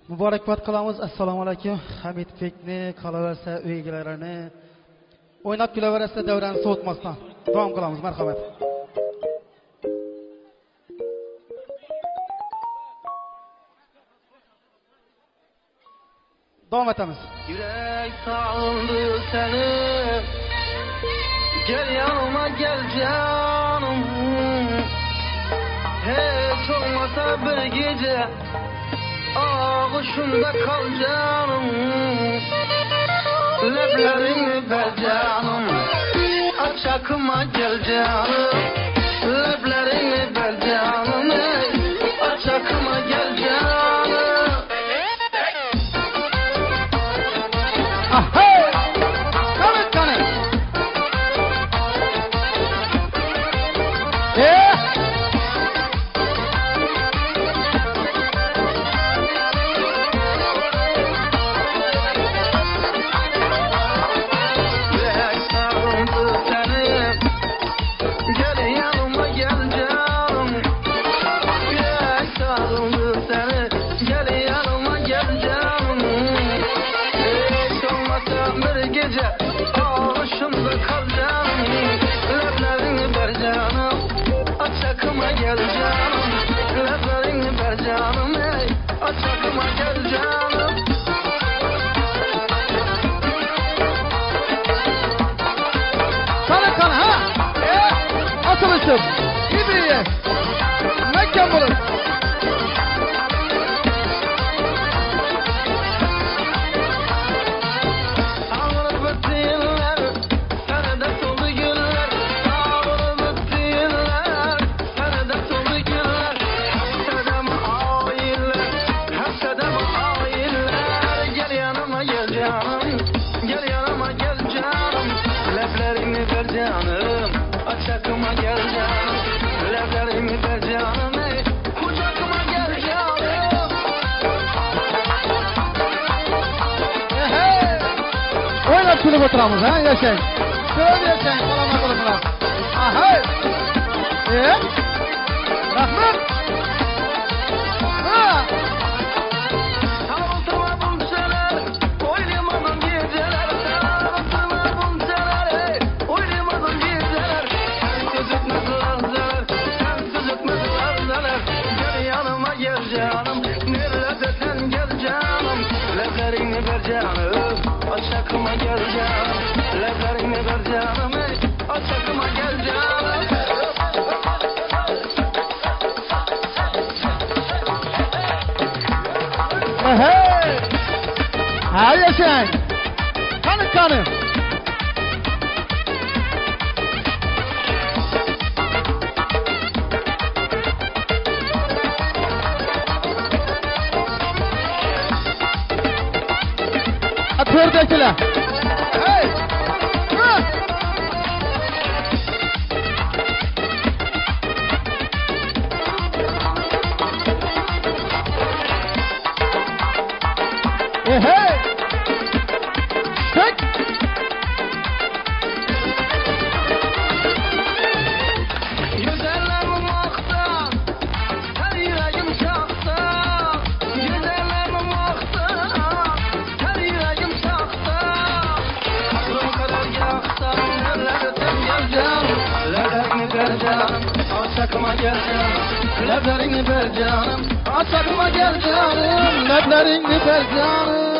Muborakbod qilamiz. Assalomu alaykum. Hamid Bekni, qolaversa uy egalarini o'ynab kulaverasizlar davrani so'tmasdan. Davom qilamiz. Marhamat. Davom etamiz. Yürek sağındı seni, gel yanıma gel canım. Hiç olmasa bir gece ağuşumda kal canım. Leblerini ver canım, aç akıma gel canım. Leblerini ver canım, aç akıma gel canım. Ahey! Kanıt kanıt! Atılışım, İbriye, Mekken bulur. Ağır bittiler, senede soldu günler. Ağır bittiler, senede soldu günler. Hepsede mi hainler, hepsede mi hainler. Gel yanıma gel canım, gel yanıma gel canım. Leblerini ver canım, aç akıma gel canım. Leblerini ver canım, kucakıma gel canım. Oynab kulib o'tiramiz, ha, yashang. Ko'p yashang, salomat bo'linglar. Ahey! Rahmat! Ha! Sağlıklıma buncalar, oynamadım geceler. Sağlıklıma buncalar, oynamadım geceler. Sensiz etmezler, sensiz etmezler. Gel yanıma gel canım, nerede sen gel canım. Leblerini ver canım, aç akıma gel canım. Leblerini ver canım, aç akıma gel canım. Ahey! Ha, yashang. Kanıt kanıt. To'rdakilar. Hey! Ha! Hey! Çek! Güzellerim aksa, her yüreğim çaksa. Güzellerim aksa, her yüreğim çaksa. Aklım kadar yaksa, nereden gel canım. Leblerini ver canım, aç akıma gel canım. Leblerini ver canım, aç akıma gel canım. Leblerini ver canım.